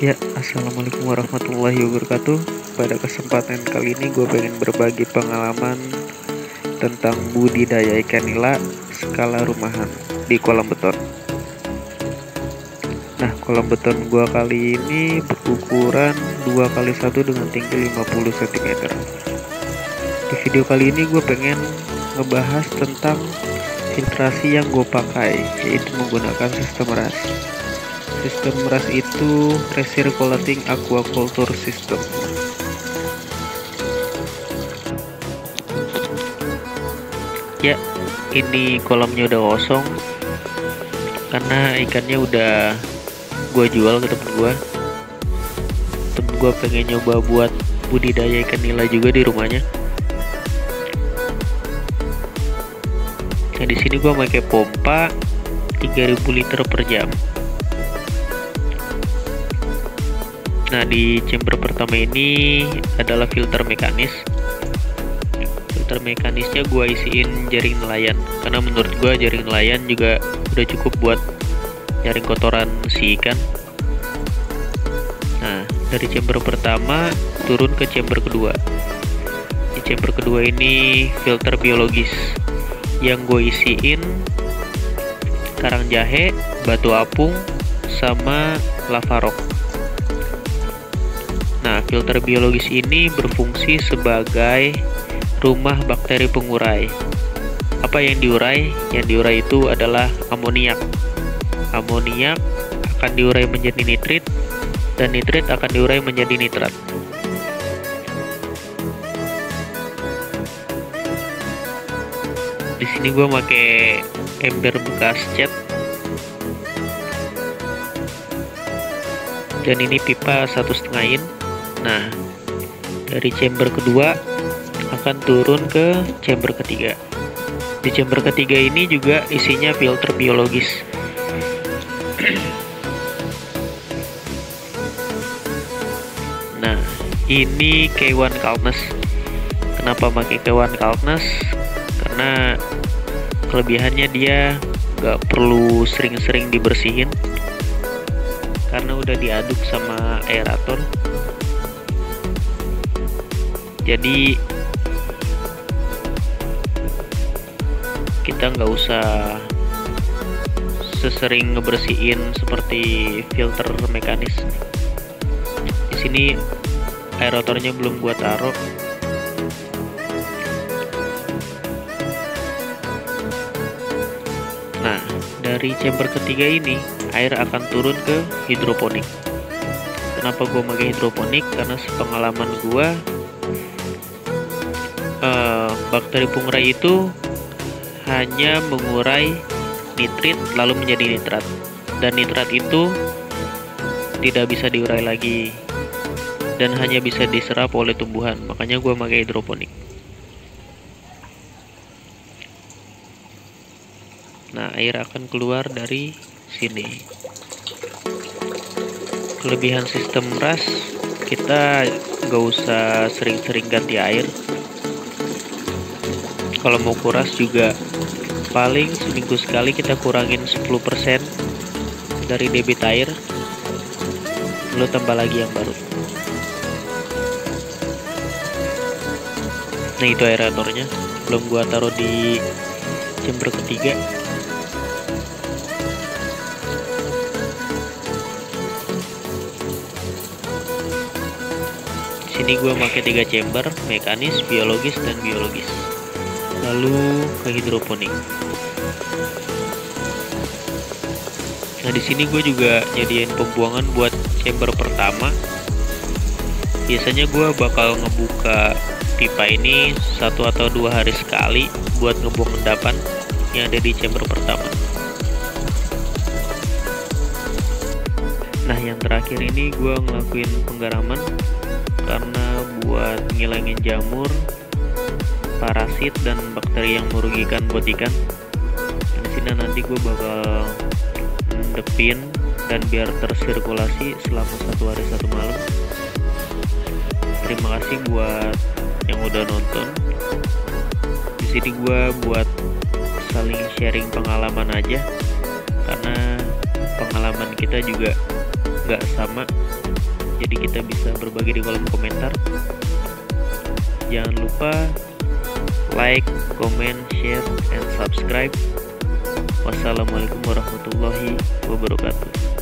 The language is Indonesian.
Ya, assalamualaikum warahmatullahi wabarakatuh. Pada kesempatan kali ini gue pengen berbagi pengalaman tentang budidaya ikan nila skala rumahan di kolam beton. Nah, kolam beton gue kali ini berukuran 2x1 dengan tinggi 50 cm. Di video kali ini gue pengen ngebahas tentang filtrasi yang gue pakai, yaitu menggunakan sistem RAS. Sistem RAS itu Recirculating Aquaculture System. Ya, ini kolamnya udah kosong karena ikannya udah gue jual ke temen gue. Temen gue pengen nyoba buat budidaya ikan nila juga di rumahnya. Nah, di sini gue pakai pompa 3000 liter per jam. Nah, di chamber pertama ini adalah filter mekanis. Filter mekanisnya gue isiin jaring nelayan, karena menurut gue jaring nelayan juga udah cukup buat nyaring kotoran si ikan. Nah, dari chamber pertama turun ke chamber kedua. Di chamber kedua ini filter biologis yang gue isiin karang jahe, batu apung, sama lava rock. Nah, filter biologis ini berfungsi sebagai rumah bakteri pengurai. Apa yang diurai? Yang diurai itu adalah amoniak. Amoniak akan diurai menjadi nitrit, dan nitrit akan diurai menjadi nitrat. Di sini gue pakai ember bekas cat, dan ini pipa 1,5 in. Nah, dari chamber kedua akan turun ke chamber ketiga. Di chamber ketiga ini juga isinya filter biologis. Nah, ini K1 Calmness. Kenapa pakai K1 Calmness? Karena kelebihannya dia nggak perlu sering-sering dibersihin, karena udah diaduk sama aerator. Jadi kita nggak usah sesering ngebersihin seperti filter mekanis. Di sini aeratornya belum gua taruh. Nah, dari chamber ketiga ini air akan turun ke hidroponik. Kenapa gue pakai hidroponik? Karena sepengalaman gue, bakteri pengurai itu hanya mengurai nitrit lalu menjadi nitrat, dan nitrat itu tidak bisa diurai lagi dan hanya bisa diserap oleh tumbuhan. Makanya gue pakai hidroponik. Nah, air akan keluar dari sini. Kelebihan sistem RAS, kita nggak usah sering-sering ganti air. Kalau mau kuras juga paling seminggu sekali kita kurangin 10% dari debit air, lalu tambah lagi yang baru. Nah, itu aeratornya, belum gua taruh di chamber ketiga. Sini gue pakai 3 chamber, mekanis, biologis, dan biologis. Lalu ke hidroponik. Nah, di sini gue juga nyediain pembuangan buat chamber pertama. Biasanya gue bakal ngebuka pipa ini 1 atau 2 hari sekali buat ngebuang endapan yang ada di chamber pertama. Nah, yang terakhir ini gue ngelakuin penggaraman karena buat ngilangin jamur, parasit, dan bakteri yang merugikan buat ikan. Di sini nanti gue bakal endepin dan biar tersirkulasi selama 1 hari 1 malam. Terima kasih buat yang udah nonton. Di sini gue buat saling sharing pengalaman aja, karena pengalaman kita juga nggak sama. jadi kita bisa berbagi di kolom komentar. Jangan lupa like, comment, share, and subscribe. Wassalamualaikum warahmatullahi wabarakatuh.